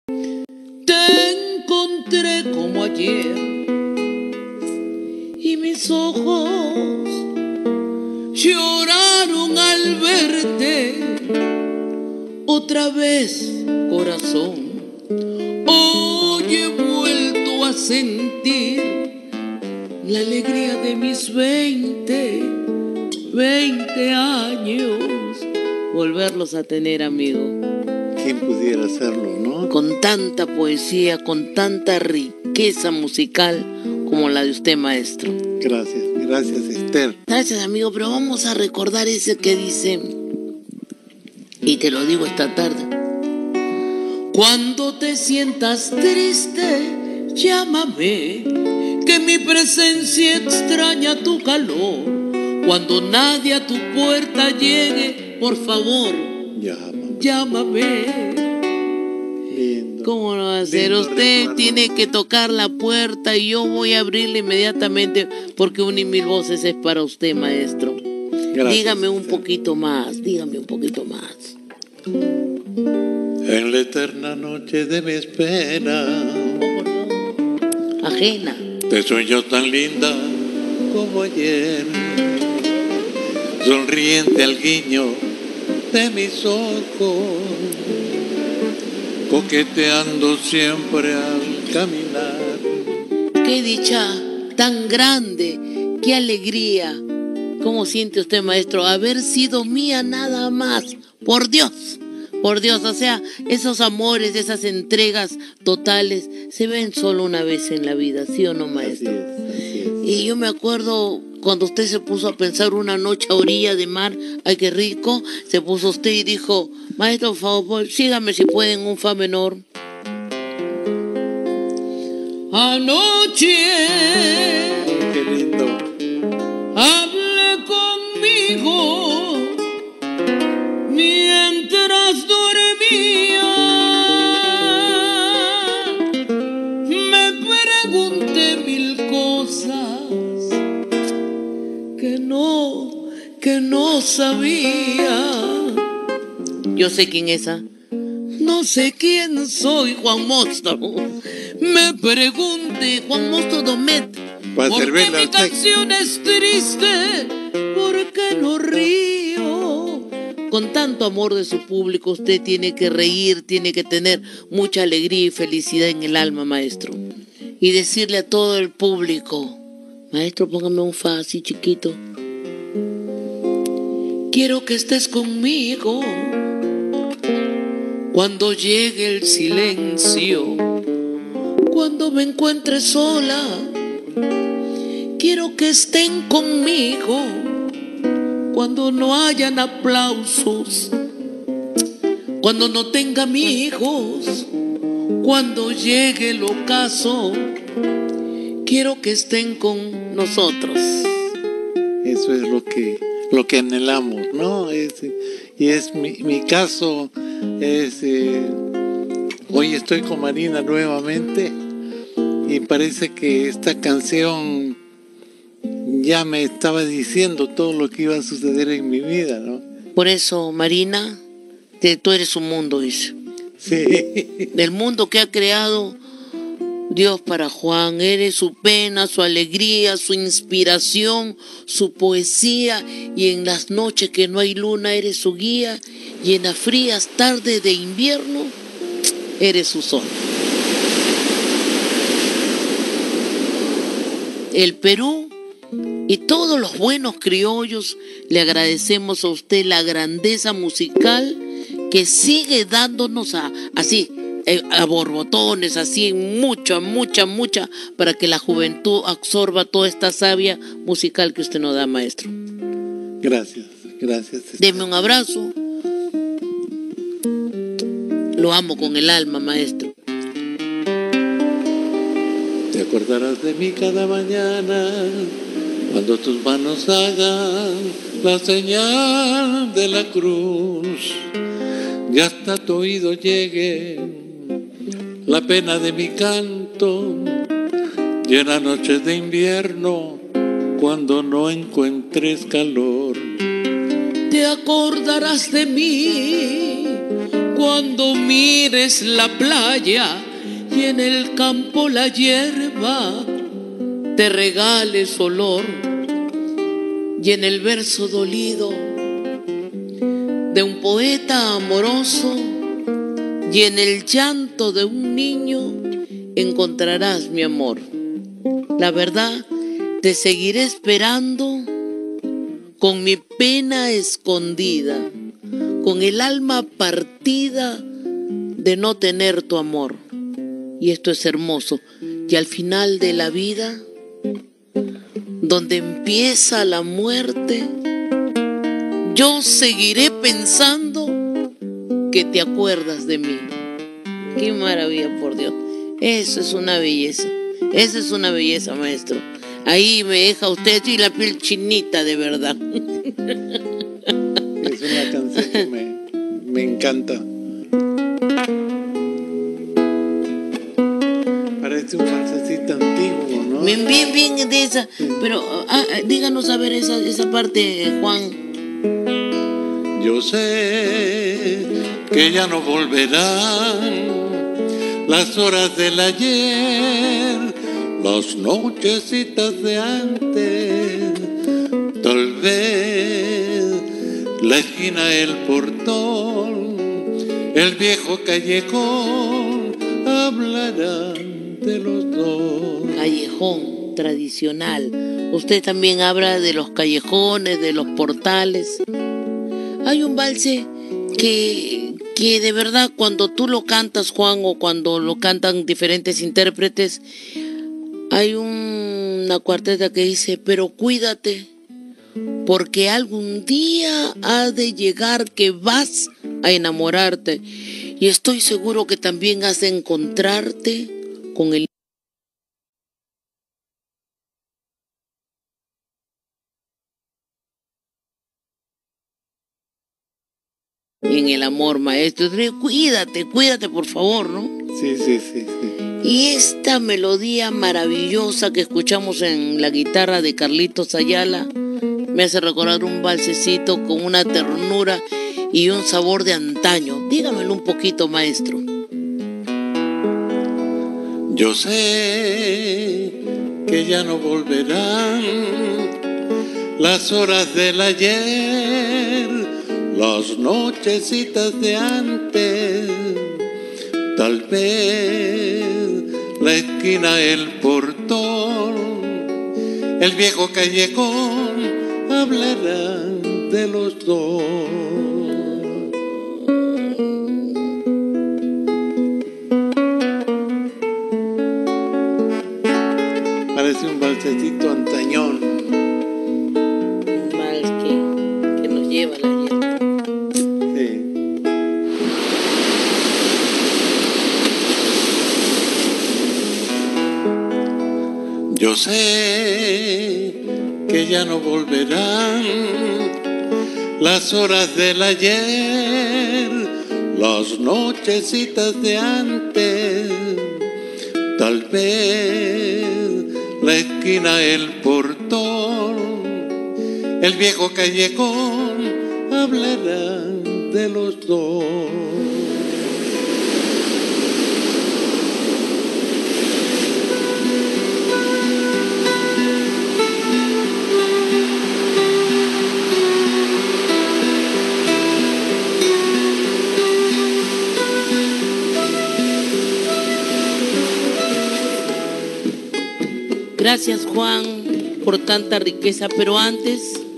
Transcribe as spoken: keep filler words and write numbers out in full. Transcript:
Te encontré como ayer y mis ojos lloraron al verte. Otra vez, corazón, hoy he vuelto a sentir la alegría de mis veinte, veinte años, volverlos a tener, amigo. ¿Quién pudiera hacerlo, no? Con tanta poesía, con tanta riqueza musical como la de usted, maestro. Gracias, gracias, Esther. Gracias, amigo, pero vamos a recordar ese que dice, y te lo digo esta tarde: cuando te sientas triste, llámame, que mi presencia extraña tu calor. Cuando nadie a tu puerta llegue, por favor, llámame. Llámame. Lindo. ¿Cómo no va a ser? Usted recuerdo. Tiene que tocar la puerta y yo voy a abrirle inmediatamente, porque un y mil voces es para usted, maestro. Gracias, dígame un Esther. poquito más, dígame un poquito más. En la eterna noche de mi espera, ajena, te sueño tan linda como ayer, sonriente al guiño de mis ojos, coqueteando siempre al caminar. Qué dicha tan grande, qué alegría. ¿Cómo siente usted, maestro, haber sido mía nada más? Por Dios, por Dios, o sea, esos amores, esas entregas totales se ven solo una vez en la vida, ¿sí o no, maestro? Así es, así es. Y yo me acuerdo cuando usted se puso a pensar una noche a orilla de mar, ay, qué rico, se puso usted y dijo, maestro, por favor, sígame si puede en un fa menor. Anoche, qué lindo, hablé conmigo mientras dormía, me pregunté mil cosas que no, que no sabía. Yo sé quién es esa. No sé quién soy, Juan Monstruo. Me pregunté, Juan Monstruo Domet, ¿por qué mi canción es triste? ¿Por qué no río? Con tanto amor de su público, usted tiene que reír, tiene que tener mucha alegría y felicidad en el alma, maestro. Y decirle a todo el público, maestro, póngame un fa así chiquito. Quiero que estés conmigo cuando llegue el silencio, cuando me encuentre sola. Quiero que estén conmigo cuando no hayan aplausos, cuando no tenga amigos, cuando llegue el ocaso. Quiero que estén con nosotros. Eso es lo que, lo que anhelamos, ¿no? Es, y es mi, mi caso. Es, eh, hoy estoy con Marina nuevamente y parece que esta canción ya me estaba diciendo todo lo que iba a suceder en mi vida, ¿no? Por eso, Marina, te, tú eres un mundo, dice. Sí. Del mundo que ha creado Dios para Juan. Eres su pena, su alegría, su inspiración, su poesía. Y en las noches que no hay luna, eres su guía. Y en las frías tardes de invierno, eres su sol. El Perú y todos los buenos criollos le agradecemos a usted la grandeza musical que sigue dándonos a, así, a borbotones, así, mucha, mucha, mucha, para que la juventud absorba toda esta savia musical que usted nos da, maestro. Gracias, gracias. Deme un abrazo. Lo amo con el alma, maestro. Te acordarás de mí cada mañana cuando tus manos hagan la señal de la cruz y hasta tu oído llegue la pena de mi canto y en las noches de invierno cuando no encuentres calor. Te acordarás de mí cuando mires la playa y en el campo la hierba te regales olor, y en el verso dolido de un poeta amoroso y en el llanto de un niño encontrarás mi amor. La verdad, te seguiré esperando con mi pena escondida, con el alma partida de no tener tu amor. Y esto es hermoso. Y al final de la vida, donde empieza la muerte, yo seguiré pensando que te acuerdas de mí. Qué maravilla, por Dios. Eso es una belleza. Esa es una belleza, maestro. Ahí me deja usted y la piel chinita, de verdad. Es una canción que me, me encanta. Parece un falsecito antiguo, ¿no? Bien, bien, bien de esa. Pero ah, díganos a ver esa, esa parte, Juan. Yo sé que ya no volverán las horas del ayer, las nochecitas de antes. Tal vez la esquina, el portón, el viejo callejón hablarán de los dos. Callejón tradicional. Usted también habla de los callejones, de los portales. Hay un valse que, que de verdad cuando tú lo cantas, Juan, o cuando lo cantan diferentes intérpretes, hay un, una cuarteta que dice: pero cuídate, porque algún día ha de llegar que vas a enamorarte, y estoy seguro que también has de encontrarte con el en el amor, maestro. Cuídate, cuídate, por favor, ¿no? Sí, sí, sí, sí. Y esta melodía maravillosa que escuchamos en la guitarra de Carlitos Ayala me hace recordar un valsecito con una ternura y un sabor de antaño. Dígamelo un poquito, maestro. Yo sé que ya no volverán las horas del ayer, las nochecitas de antes. Tal vez la esquina, el portón, el viejo callejón hablarán de los dos. Parece un valsecito antañón. Un vals que, que nos lleva a la hierba. Sí. Yo sé que ya no volverán las horas del ayer, las nochecitas de antes. Tal vez la esquina, el portón, el viejo callejón hablarán de los dos. Gracias, Juan, por tanta riqueza, pero antes